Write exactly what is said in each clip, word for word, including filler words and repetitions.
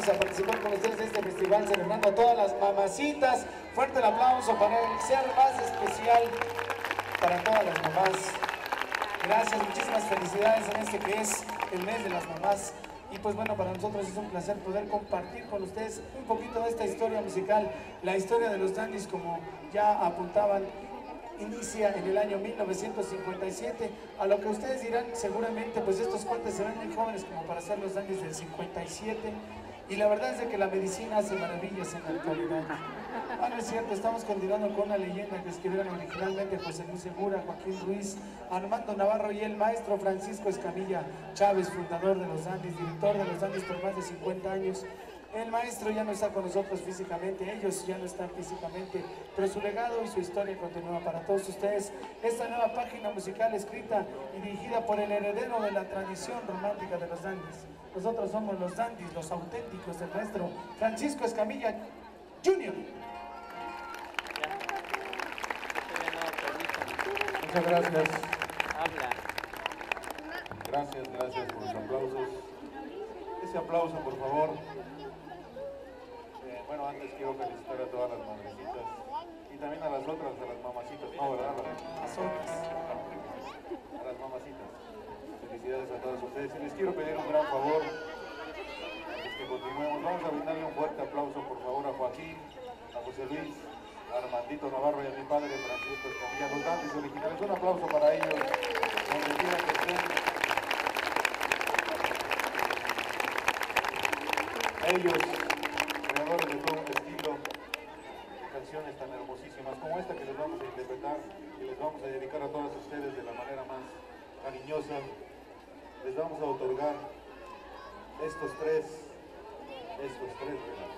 vamos a participar con ustedes de este festival celebrando a todas las mamacitas. Fuerte el aplauso para el ser más especial para todas las mamás. Gracias, muchísimas felicidades en este que es el mes de las mamás. Y pues bueno, para nosotros es un placer poder compartir con ustedes un poquito de esta historia musical. La historia de los Dandies, como ya apuntaban, inicia en el año mil novecientos cincuenta y siete. A lo que ustedes dirán, seguramente, pues estos cuates se ven muy jóvenes como para ser los Dandies del cincuenta y siete. Y la verdad es de que la medicina hace maravillas en la actualidad. Ah, no es cierto, estamos continuando con una leyenda que escribieron originalmente José Luis Segura, Joaquín Ruiz, Armando Navarro y el maestro Francisco Escamilla Chávez, fundador de los Dandies, director de los Dandies por más de cincuenta años. El maestro ya no está con nosotros físicamente, ellos ya no están físicamente, pero su legado y su historia continúa para todos ustedes. Esta nueva página musical escrita y dirigida por el heredero de la tradición romántica de los Dandies. Nosotros somos los Dandies, los auténticos del maestro Francisco Escamilla junior Muchas gracias. Habla. Gracias, gracias por los aplausos. Ese aplauso, por favor. Eh, bueno, antes quiero felicitar a todas las madrecitas y también a las otras, a las mamacitas. No, ¿verdad? A las otras. A las mamacitas. Felicidades a todas ustedes. Y les quiero pedir un gran favor. Antes que continuemos, vamos a brindarle un fuerte aplauso, por favor, a Joaquín, a José Luis, a Armandito Navarro y a mi padre Francisco Escamilla, los Dandies originales. Un aplauso para ellos, donde quiera que estén. Ellos, creadores de todo un estilo, canciones tan hermosísimas como esta que les vamos a interpretar y les vamos a dedicar a todas ustedes de la manera más cariñosa. Les vamos a otorgar estos tres, estos tres regalos.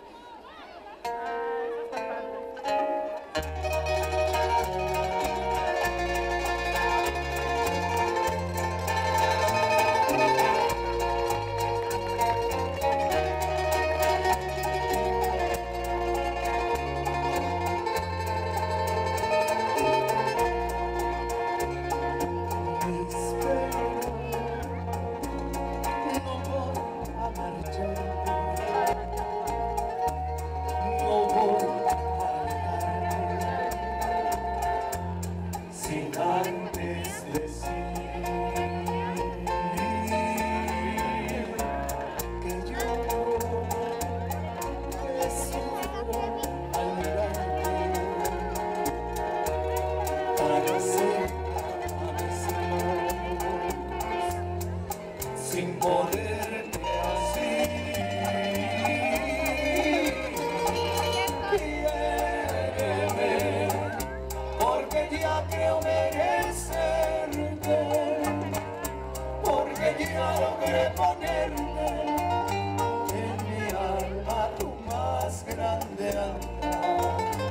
Sin poderte así, quiéreme, porque ya creo merecerte, porque ya logré ponerte en mi alma tu más grande amor.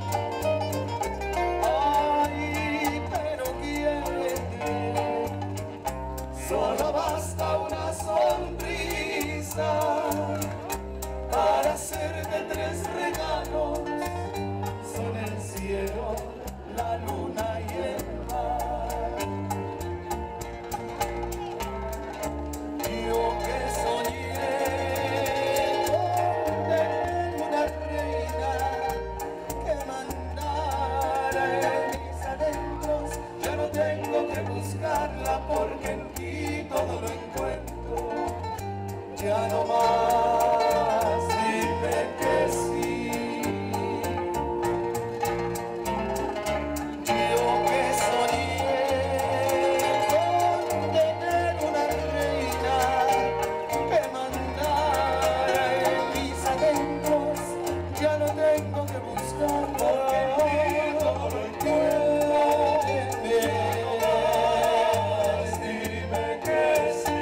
Ay, pero quiérete, solo basta una sonrisa para hacerte tres regalos. Son el cielo, la luna y el mar. Yo que soñé tener una reina que mandara en mis adentros, ya no tengo que buscarla porque en ti todo lo encuentro. Ya no más, dime que sí. Yo que soñé con tener una reina que mandara en mis adentros, ya no tengo que buscar porque en ti todo lo encuentro. Dime que sí.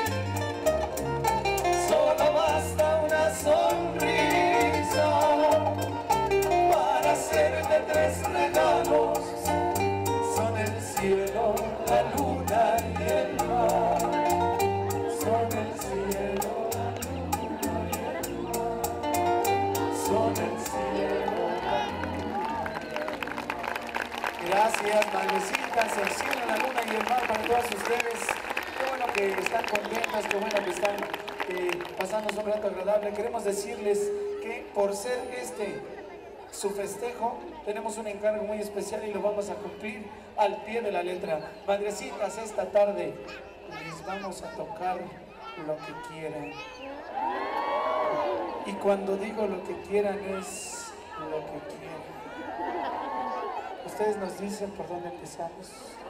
Solo basta una sonrisa para hacerte tres regalos. Son el cielo, la luna y el mar. Son el cielo, la luna y el mar. Son el cielo, la luna y el mar. Gracias, madrecitas, el cielo, la luna y el mar para todas ustedes. Qué bueno que están contentas, qué bueno que están eh, pasarnos un rato agradable. Queremos decirles que por ser este su festejo, tenemos un encargo muy especial y lo vamos a cumplir al pie de la letra. Madrecitas, esta tarde les vamos a tocar lo que quieran. Y cuando digo lo que quieran es lo que quieran. Ustedes nos dicen por dónde empezamos.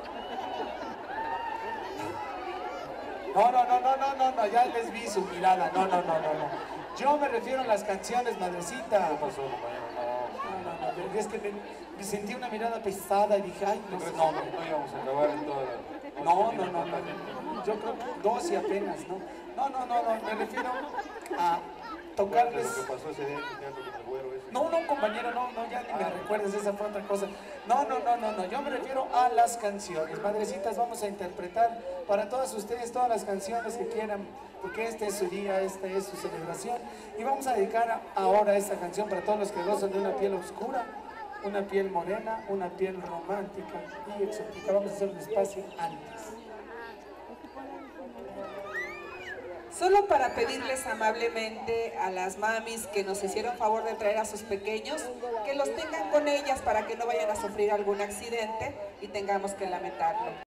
No, no, no, no, no, no, no, ya les vi su mirada. No, no, no, no, no. Yo me refiero a las canciones, madrecita. ¿Qué pasó, compañero? No, no, no, es que me, me sentí una mirada pesada y dije, ay, no, No, no, no, no íbamos a acabar en toda la... no, no, no, no, yo creo que dos y apenas, ¿no? No, no, no, no, me refiero a tocarles... Lo que pasó ese día en el teatro con el güero ese. No, no, compañero, no, no, ya ni me recuerdes, esa fue otra cosa. No, no, no, no, no, yo me refiero a las canciones. Madrecitas, vamos a interpretar para todas ustedes todas las canciones que quieran, porque este es su día, esta es su celebración. Y vamos a dedicar ahora esta canción para todos los que gozan de una piel oscura, una piel morena, una piel romántica y exótica. Vamos a hacer un espacio antes. Solo para pedirles amablemente a las mamis que nos hicieron favor de traer a sus pequeños, que los tengan con ellas para que no vayan a sufrir algún accidente y tengamos que lamentarlo.